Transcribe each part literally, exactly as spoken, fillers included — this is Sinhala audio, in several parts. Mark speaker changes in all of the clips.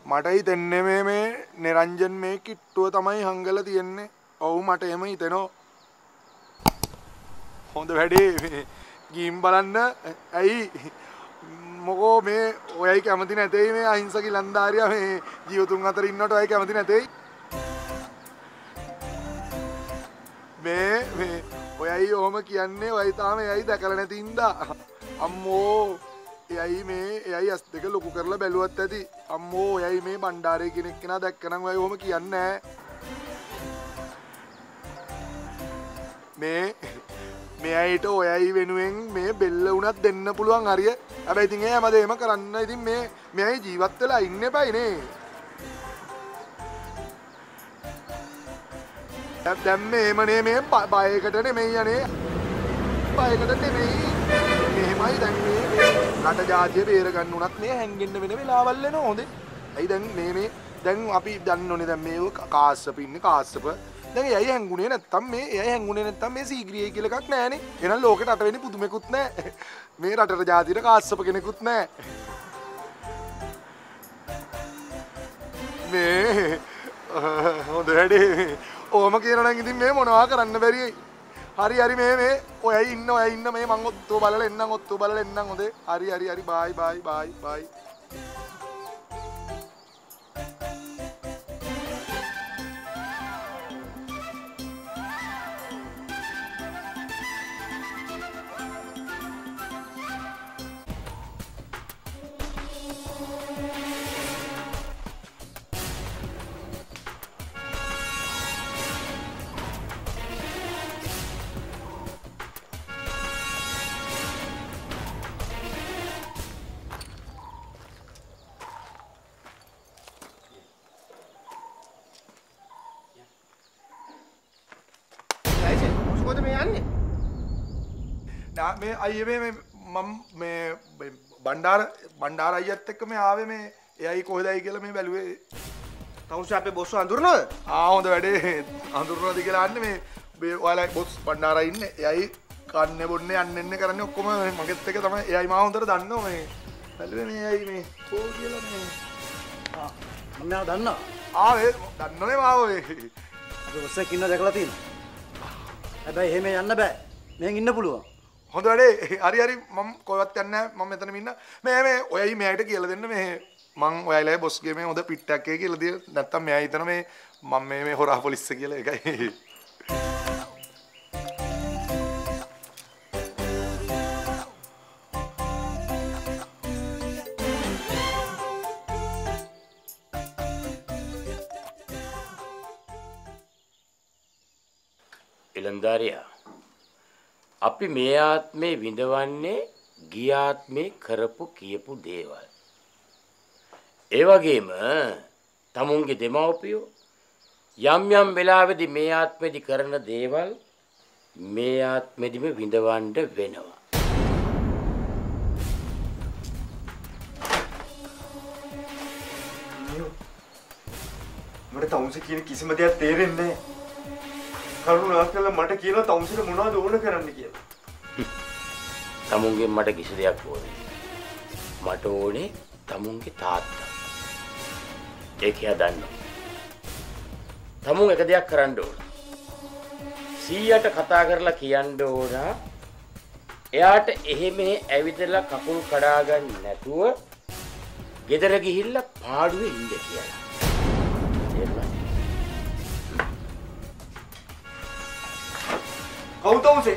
Speaker 1: මට හිතෙන්නේ මේ මේ නිරංජන් මේ කිට්ටුව තමයි හංගලා තියන්නේ. ඔව් මට එහෙම හිතෙනවා. හොඳ වැඩේ මේ ගිහින් බලන්න. ඇයි මොකෝ මේ ඔයයි කැමති නැtei මේ අහිංසක ඉලන්දාරියා මේ ජීවතුන් අතර ඉන්නවට ඔයයි කැමති නැtei. මේ මේ ඔයයි ඔහම කියන්නේ ඔයයි තාම එයයි දැකලා නැති ඉඳා. අම්මෝ එයයි මේ එයයි ඇස් දෙක ලොකු කරලා බැලුවත් ඇති. අම්මෝ එයයි මේ බණ්ඩාරේ කෙනෙක් කෙනා දැක්කනම් ඔයයි ඔහම කියන්නේ මේ මෙයයිට ඔයයි වෙනුවෙන් මේ බෙල්ල උනත් දෙන්න පුළුවන් හරිය. හැබැයි ඉතින් ඒ හැමදේම කරන්න ඉතින් මේ මෙයයි ජීවත් වෙලා ඉන්න එපයි නේ. දැන් මේමනේ මේ බයකට නෙමෙයි යන්නේ. බයකට නෙමෙයි. මෙහෙමයි දැන් මේ රට ජාතිය බේර ගන්න උනත් මේ හැංගෙන්න වෙන වෙලාවල් එනවා හොඳේ. ඇයි දැන් මේ මේ දැන් අපි දන්නෝනේ දැන් මේ කාස්සප ඉන්නේ කාස්සප. දැන් එයයි හැංගුනේ නැත්තම් මේ එයයි හැංගුනේ නැත්තම් මේ සීග්‍රියයි කියලා එකක් නැහනේ. එහෙනම් ලෝකෙට අට වෙන්නේ පුදුමෙකුත් නැහැ. මේ රටට ජාතියට කාස්සප කෙනෙකුත් නැහැ. මේ හොඳ වැඩේ. ඕම කියනනම් ඉතින් මේ මොනවා කරන්න බැරියි. හරි හරි මේ මේ ඔයයි ඉන්න ඔයයි ඉන්න මේ මං ඔත්තෝ බලලා එන්නම් ඔත්තෝ බලලා එන්නම් හොඳේ. හරි හරි හරි බයි බයි බයි බයි. මේ අයියේ මේ මම මේ බණ්ඩාර බණ්ඩාර අයියත් එක්ක මේ ආවේ මේ එයයි කොහෙදයි කියලා මේ බැලුවේ.
Speaker 2: තවුස අපේ බොස් අඳුරනවද?
Speaker 1: ආ හොඳ වැඩේ. අඳුරනවද කියලා අහන්නේ මේ ඔයාලා බොස් බණ්ඩාරා ඉන්නේ. එයයි කන්නේ බොන්නේ යන්නේ එන්නේ කරන්නේ ඔක්කොම මගෙත් එක තමයි. එයයි මාව හොඳට දන්නවා මේ. බැලුවේ මේ එයයි මේ කෝ කියලා මේ.
Speaker 2: ආ මම යාව දන්නවා.
Speaker 1: ආ ඒ දන්නෝනේ මාව මේ.
Speaker 2: අපේ බොස් එක්ක ඉන්න දැකලා තියෙනවා. හැබැයි එහෙම යන්න බෑ. මෙහෙන් ඉන්න පුළුවන්.
Speaker 1: හොඳ වැඩේ. හරි හරි මම කොහෙවත් යන්නේ නැහැ. මම මෙතනම ඉන්න. මේ මේ ඔයයි මෙයාට කියලා දෙන්න මේ මං ඔයාලගේ බොස්ගේ මේ හොඳ පිට්ටක් එක කියලා දෙන්න. නැත්තම් මෙයා හිතන මේ මම මේ මේ හොරා පොලිස් කියලා එකයි.
Speaker 3: ඉලන්දාරියා අපි මේ ආත්මේ විඳවන්නේ ගිය ආත්මේ කරපු කියපු දේවල්. ඒ වගේම තමුන්ගේ දෙමව්පියෝ යම් යම් වෙලාවෙදි මේ ආත්මෙදි කරන දේවල් මේ ආත්මෙදිම විඳවන්න වෙනවා.
Speaker 4: මට තමුන්සේ කියන කිසිම දෙයක් තේරෙන්නේ නැහැ. කරුණාකර මට කියනවා තමුන්සේට මොනවද ඕන කරන්න කියලා.
Speaker 3: තමුන්ගෙන් මට කිසි දෙයක් ඕනේ. මට ඕනේ තමුන්ගේ තාත්තා. ඒක එයා දන්නවා. තමුන් එක දෙයක් කරන්න ඕන. සීයට කතා කරලා කියන්න ඕන එයාට එහෙ මෙහෙ ඇවිදලා කකුල් කඩා ගන්න නැතුව ගෙදර ගිහිල්ලා පාඩුවේ ඉන්න කියලා.
Speaker 4: කවුතවුසේ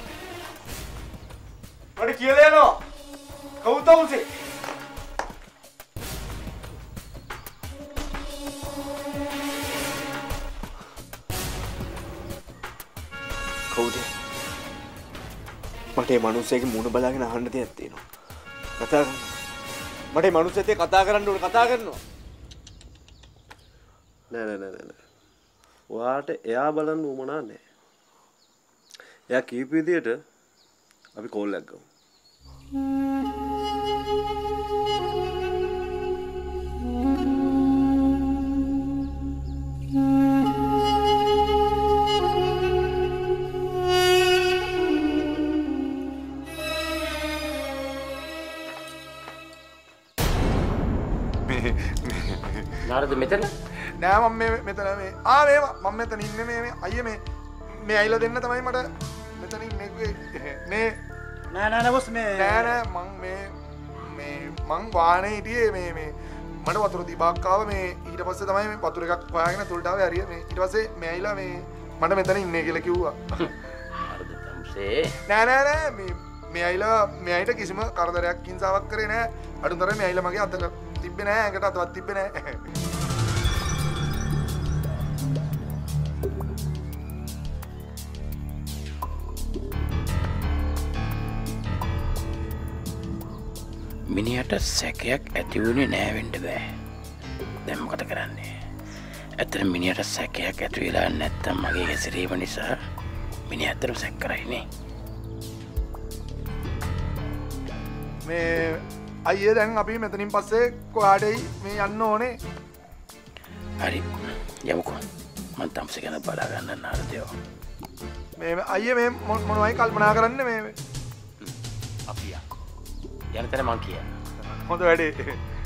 Speaker 4: මට කියලා යනවා. කවුතවුසේ කවුද? මට මේ මිනිස්සෙගේ මුණ බලාගෙන අහන්න දෙයක් තියෙනවා. කතා කරන්න. මට මේ මිනිස්සෙත් එක්ක කතා කරන්න ඕන. කතා කරනවා.
Speaker 5: නෑ නෑ නෑ නෑ. ඔයාට එයා බලන්න උවමනා නෑ. එයා කීප විදියට අපි කෝල් එකක් ගමු.
Speaker 3: හරිද මෙතන?
Speaker 1: නෑ මම මේ මෙතන මේ ආ මේ මම මෙතන ඉන්නේ මේ මේ අයියේ මේ මේ අයිලා දෙන්න තමයි මට මෙතන ඉන්නේ මේ
Speaker 2: නෑ නෑ නෑ බොස් මේ
Speaker 1: නෑ නෑ මං මේ මේ මං වාහනේ හිටියේ මේ මේ මට වතුර තිබාක් ආව මේ ඊට පස්සේ තමයි මේ වතුර එකක් හොයාගෙන තුලට ආවේ හරිය මේ ඊට පස්සේ මේ අයිලා මේ මට මෙතන ඉන්නේ කියලා කිව්වා.
Speaker 3: හරිද තම්සේ?
Speaker 1: නෑ නෑ නෑ මේ මේ අයිලා මේ අයිට කිසිම කරදරයක් හිංසාවක් කරේ නෑ. අඩුතරේ මේ අයිලා මගේ අතට තිබ්බේ නෑ ඇඟට අතවත් තිබ්බේ නෑ.
Speaker 3: මිනිහට සැකයක් ඇති වුණේ නෑ වෙන්න බෑ. දැන් මොකද කරන්නේ? ඇත්තට මිනිහට සැකයක් ඇති වෙලා නැත්තම් මගේ හැසිරීම නිසා මිනිහ ඇත්තටම සැක කරයිනේ.
Speaker 1: මේ අයියේ දැන් අපි මෙතනින් පස්සේ කොහාටයි මේ යන්න ඕනේ?
Speaker 3: හරි යමුකෝ. මං තම්සේ ගැන බලා ගන්න නාරදේව.
Speaker 1: මේ අයියේ මේ මොනවයි කල්පනා කරන්නේ මේ
Speaker 3: අපි යන තැන මං කියන්න.
Speaker 1: හොඳ වැඩේ.